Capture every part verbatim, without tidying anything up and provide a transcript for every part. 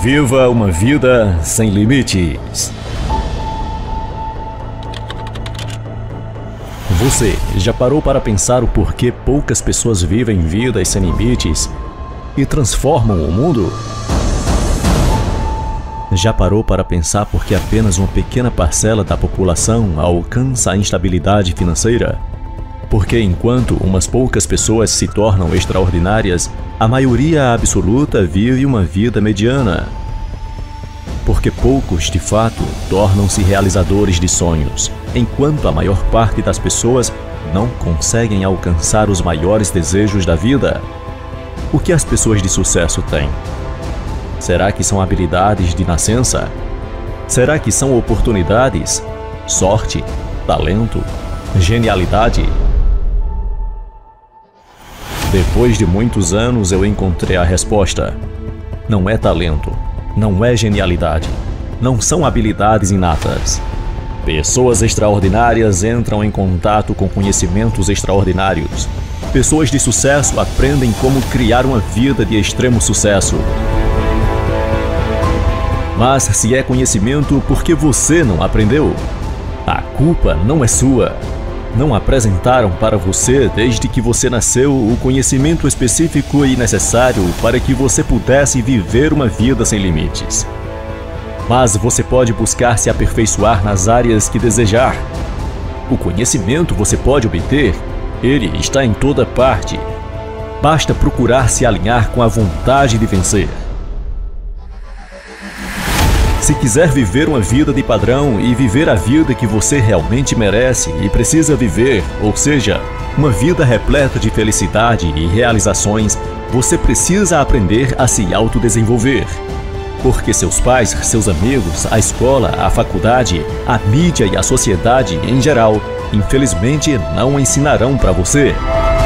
Viva uma vida sem limites. Você já parou para pensar o porquê poucas pessoas vivem vidas sem limites e transformam o mundo? Já parou para pensar por que apenas uma pequena parcela da população alcança a instabilidade financeira? Porque enquanto umas poucas pessoas se tornam extraordinárias, a maioria absoluta vive uma vida mediana. Porque poucos, de fato, tornam-se realizadores de sonhos, enquanto a maior parte das pessoas não conseguem alcançar os maiores desejos da vida. O que as pessoas de sucesso têm? Será que são habilidades de nascença? Será que são oportunidades, sorte, talento, genialidade? Depois de muitos anos eu encontrei a resposta. Não é talento, não é genialidade, não são habilidades inatas. Pessoas extraordinárias entram em contato com conhecimentos extraordinários. Pessoas de sucesso aprendem como criar uma vida de extremo sucesso. Mas se é conhecimento, por que você não aprendeu? A culpa não é sua. Não apresentaram para você, desde que você nasceu, o conhecimento específico e necessário para que você pudesse viver uma vida sem limites. Mas você pode buscar se aperfeiçoar nas áreas que desejar. O conhecimento você pode obter, ele está em toda parte. Basta procurar se alinhar com a vontade de vencer. Se quiser viver uma vida de padrão e viver a vida que você realmente merece e precisa viver, ou seja, uma vida repleta de felicidade e realizações, você precisa aprender a se autodesenvolver. Porque seus pais, seus amigos, a escola, a faculdade, a mídia e a sociedade em geral, infelizmente, não ensinarão para você.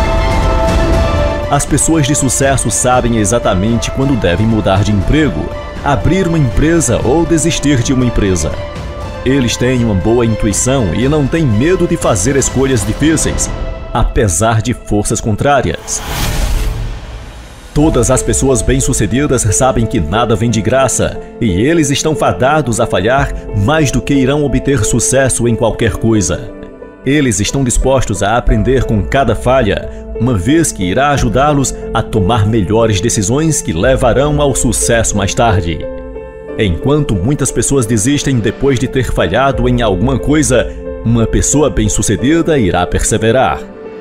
As pessoas de sucesso sabem exatamente quando devem mudar de emprego, abrir uma empresa ou desistir de uma empresa. Eles têm uma boa intuição e não têm medo de fazer escolhas difíceis, apesar de forças contrárias. Todas as pessoas bem-sucedidas sabem que nada vem de graça e eles estão fadados a falhar mais do que irão obter sucesso em qualquer coisa. Eles estão dispostos a aprender com cada falha, uma vez que irá ajudá-los a tomar melhores decisões que levarão ao sucesso mais tarde. Enquanto muitas pessoas desistem depois de ter falhado em alguma coisa, uma pessoa bem-sucedida irá perseverar.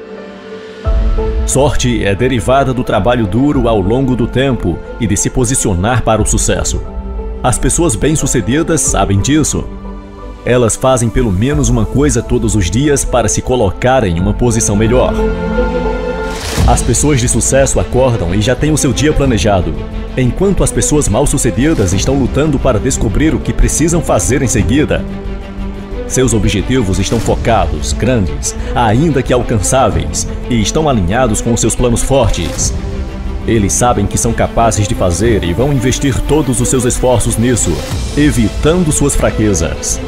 Sorte é derivada do trabalho duro ao longo do tempo e de se posicionar para o sucesso. As pessoas bem-sucedidas sabem disso. Elas fazem pelo menos uma coisa todos os dias para se colocarem em uma posição melhor. As pessoas de sucesso acordam e já têm o seu dia planejado, enquanto as pessoas mal-sucedidas estão lutando para descobrir o que precisam fazer em seguida. Seus objetivos estão focados, grandes, ainda que alcançáveis, e estão alinhados com os seus planos fortes. Eles sabem que são capazes de fazer e vão investir todos os seus esforços nisso, evitando suas fraquezas.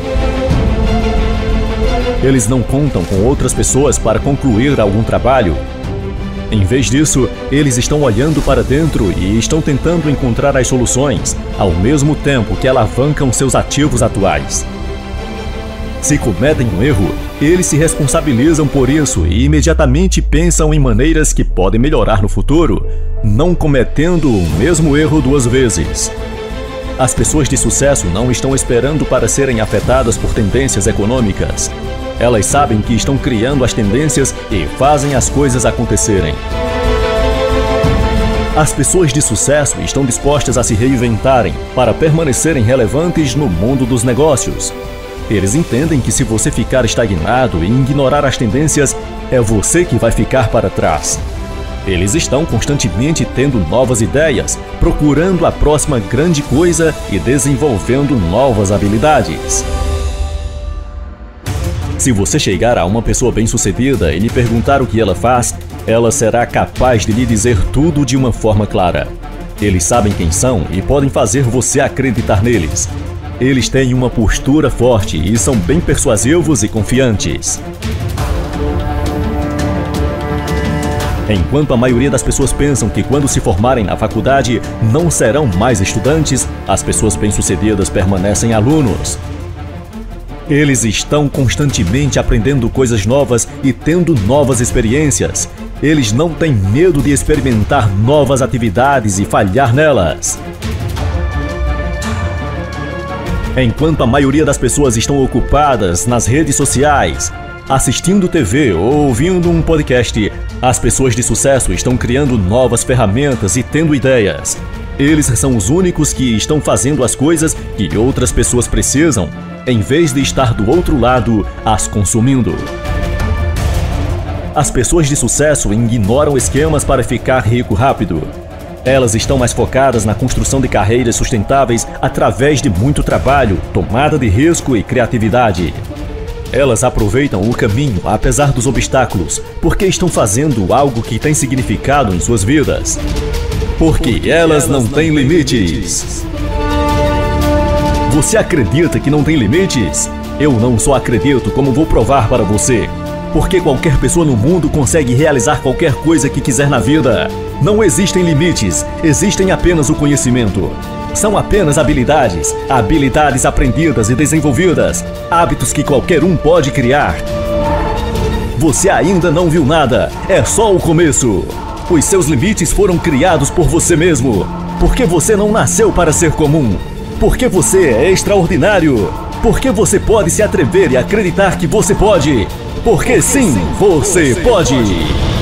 Eles não contam com outras pessoas para concluir algum trabalho. Em vez disso, eles estão olhando para dentro e estão tentando encontrar as soluções, ao mesmo tempo que alavancam seus ativos atuais. Se cometem um erro, eles se responsabilizam por isso e imediatamente pensam em maneiras que podem melhorar no futuro, não cometendo o mesmo erro duas vezes. As pessoas de sucesso não estão esperando para serem afetadas por tendências econômicas. Elas sabem que estão criando as tendências e fazem as coisas acontecerem. As pessoas de sucesso estão dispostas a se reinventarem para permanecerem relevantes no mundo dos negócios. Eles entendem que se você ficar estagnado e ignorar as tendências, é você que vai ficar para trás. Eles estão constantemente tendo novas ideias, procurando a próxima grande coisa e desenvolvendo novas habilidades. Se você chegar a uma pessoa bem-sucedida e lhe perguntar o que ela faz, ela será capaz de lhe dizer tudo de uma forma clara. Eles sabem quem são e podem fazer você acreditar neles. Eles têm uma postura forte e são bem persuasivos e confiantes. Enquanto a maioria das pessoas pensam que quando se formarem na faculdade não serão mais estudantes, as pessoas bem-sucedidas permanecem alunos. Eles estão constantemente aprendendo coisas novas e tendo novas experiências. Eles não têm medo de experimentar novas atividades e falhar nelas. Enquanto a maioria das pessoas estão ocupadas nas redes sociais, assistindo T V ou ouvindo um podcast, as pessoas de sucesso estão criando novas ferramentas e tendo ideias. Eles são os únicos que estão fazendo as coisas que outras pessoas precisam, em vez de estar do outro lado, as consumindo. As pessoas de sucesso ignoram esquemas para ficar rico rápido. Elas estão mais focadas na construção de carreiras sustentáveis através de muito trabalho, tomada de risco e criatividade. Elas aproveitam o caminho apesar dos obstáculos, porque estão fazendo algo que tem significado em suas vidas. Porque elas não têm limites. Você acredita que não tem limites? Eu não só acredito, como vou provar para você. Porque qualquer pessoa no mundo consegue realizar qualquer coisa que quiser na vida. Não existem limites, existem apenas o conhecimento. São apenas habilidades, habilidades aprendidas e desenvolvidas, hábitos que qualquer um pode criar. Você ainda não viu nada, é só o começo. Os seus limites foram criados por você mesmo, porque você não nasceu para ser comum, porque você é extraordinário, porque você pode se atrever e acreditar que você pode, porque sim, você pode.